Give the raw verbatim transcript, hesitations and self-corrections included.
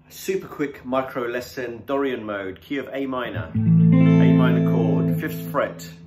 Super quick micro lesson, Dorian mode, key of A minor, A minor chord, fifth fret,